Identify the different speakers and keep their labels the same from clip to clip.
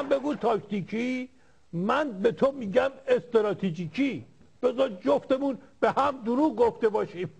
Speaker 1: من بگو تاکتیکی، من به تو میگم استراتژیکی. بذار جفتمون به هم دروغ گفته باشیم.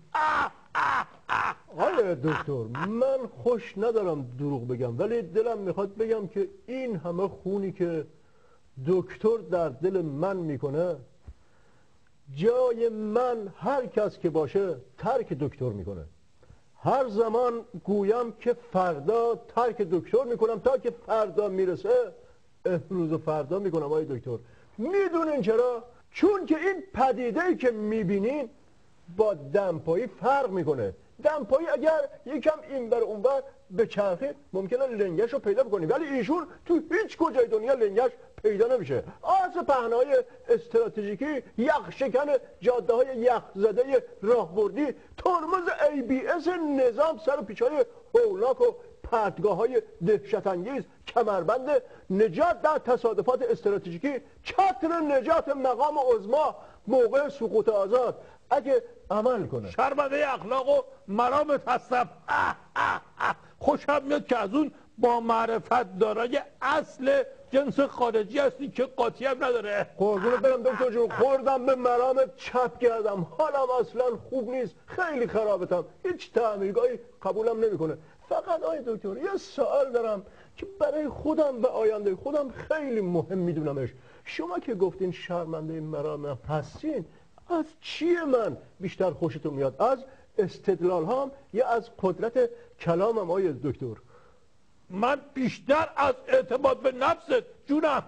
Speaker 2: آقای دکتر، من خوش ندارم دروغ بگم، ولی دلم میخواد بگم که این همه خونی که دکتر در دل من میکنه، جای من هر کس که باشه ترک دکتر میکنه. هر زمان گویم که فردا ترک دکتر میکنم تا که فردا میرسه، امروز و فردا میکنم. آقای دکتر میدونین چرا؟ چون که این پدیده‌ای که میبینین با دمپایی فرق میکنه. دمپایی اگر یکم این بر اون بر به چرخه ممکنه لنگش رو پیدا بکنی، ولی ایشون تو هیچ کجای دنیا لنگش پیدا نمیشه. آس پهنای استراتژیکی، یخ شکن جاده های یخ زده راهبردی، ترمز ABS نظام سر و پیچهای هولناک و پرتگاه های دهشت انگیز، کمربند نجات در تصادفات استراتژیکی، چتر نجات مقام عظما موقع سقوط آزاد اگه عمل کنه.
Speaker 1: شرمنده اخلاق و مرامت هستم. خوشم میاد که از اون با معرفت دارای اصل جنس خارجی هستی که قاطی هم نداره.
Speaker 2: قربونت برم دکتر جون، خوردم به مرامت، چپ کردم، حالم اصلا خوب نیست، خیلی خرابتم، هیچ تعمیرگاهی قبولم نمیکنه. فقط آقای دکتر یه سوال دارم که برای خودم و آینده خودم خیلی مهم میدونمش. شما که گفتین شرمنده مرامم هستین، از چیه من بیشتر خوشتون میاد؟ از استدلال هام یا از قدرت کلامم آقای دکتر؟
Speaker 1: من بیشتر از اعتماد به نفست جونم.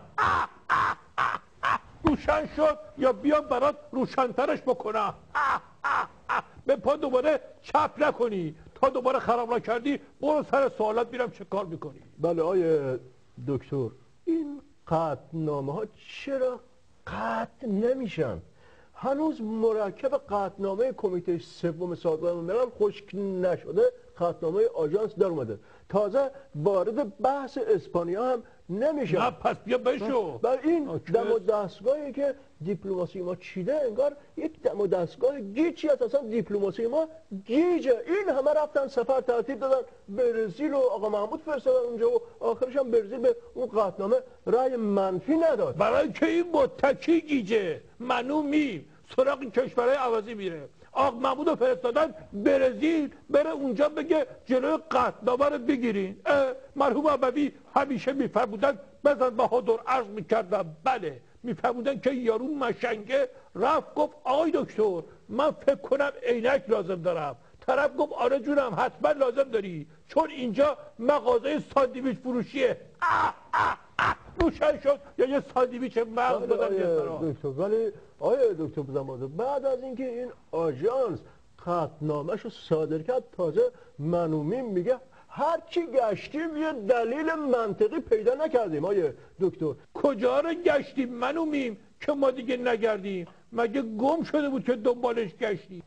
Speaker 1: روشن شد یا بیام برات روشنترش بکنم. به پا دوباره چپ نکنی، تا دوباره خراب نکردی برو سر سوالات میرم چه کار میکنی.
Speaker 2: بله آقای دکتر، این قطعنامه ها چرا قطع نمیشن؟ هنوز مرکب قطعنامه کمیته سوم سازمان ملل خشک نشده، قطعنامه آژانس در اومده، تازه وارد بحث اسپانیا هم نمیشه.
Speaker 1: نه پس بیا بشو.
Speaker 2: بر این دم و دستگاهی که دیپلماسی ما چیده، انگار یک دم و دستگاه گیجی هست. اصلا دیپلماسی ما گیجه. این همه رفتن سفر ترتیب دادن، برزیل و آقا محمود فرستادن اونجا و آخرش هم برزیل به اون قطعنامه رأی منفی نداد.
Speaker 1: برای که این متکی گیجه منو میم سراغ کشورهای عوضی میره. آقا محمود رو فرستادن برزیل بره اونجا بگه جلوی قطعنامه رو بگیرین. مرحوم ابوی همیشه میفرمودن بزن بهادر، عرض میکردم بله، میفرمودن که یارو مشنگه رفت گفت آقای دکتر من فکر کنم عینک لازم دارم. طرف گفت آره جونم حتما لازم داری، چون اینجا مغازه ساندویچ فروشیه. روشن شد یا یه ساندویچ مغز دادن
Speaker 2: دکتر. ولی آیا دکتر بزنبازه بعد از اینکه این آژانس قطعنامه‌شو صادر کرد، تازه منومین میگه هر چی گشتیم یه دلیل منطقی پیدا نکردیم. آیه دکتر
Speaker 1: کجا رو گشتیم منومیم که ما دیگه نگردیم؟ مگه گم شده بود که دنبالش گشتیم؟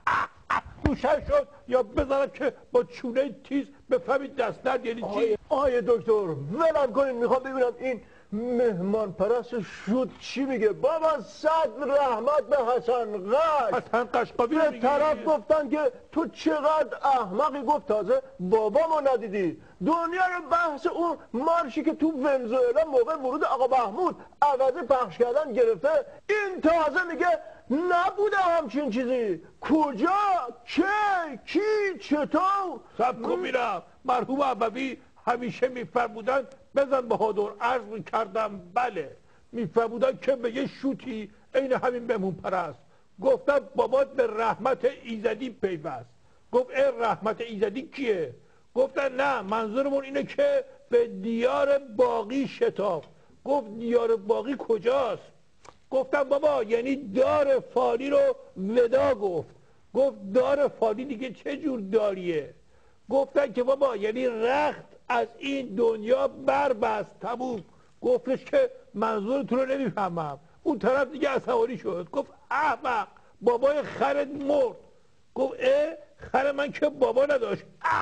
Speaker 1: روشن شد یا بذارم که با چونه تیز بفهمید دست درد یعنی چی؟
Speaker 2: آیه دکتر ولم کنین، میخوام ببینم این مهمان پرست شد چی میگه. بابا صد رحمت به حسن قش.
Speaker 1: حسن قشقابی رو
Speaker 2: به طرف گفتن که تو چقدر احمقی، گفت تازه بابامو ندیدی. دنیا رو بحث اون مارشی که تو ونزوئلا موقع ورود آقا محمود عوض پخش کردن گرفته، این تازه میگه نبوده همچین چیزی. کجا؟ کی؟ چطور؟
Speaker 1: سب کن میرم. مرحوم ابوی همیشه میفرمودن بزن بهادر، عرض میکردم بله، میفرمودن که به یه شوتی عین همین بمون پرست. گفتم بابات به رحمت ایزدی پیوست. گفت ای رحمت ایزدی کیه؟ گفتن نه منظورمون اینه که به دیار باقی شتاب. گفت دیار باقی کجاست؟ گفتم بابا یعنی دار فانی رو ودا گفت. گفت دار فانی دیگه چه جور داریه؟ گفتن که بابا یعنی رخت از این دنیا بربست تموم. گفتش که منظورتون رو نمیفهمم. اون طرف دیگه عصبانی شد، گفت احمق بابای خرت مرد. گفت خر من که بابا نداشت.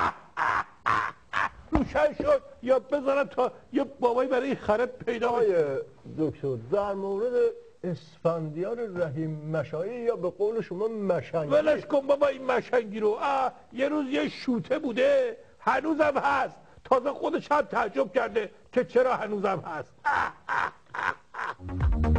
Speaker 1: روشن شد یا بذارم تا یه بابایی برای خرت پیدا بشه.
Speaker 2: دکتر در مورد اسفندیار رحیم مشایی یا به قول شما مشنگی،
Speaker 1: ولش کن بابا این مشنگی رو. یه روز یه شوته بوده هنوزم هست، تازه خودش هم تعجب کرده که چرا هنوزم هست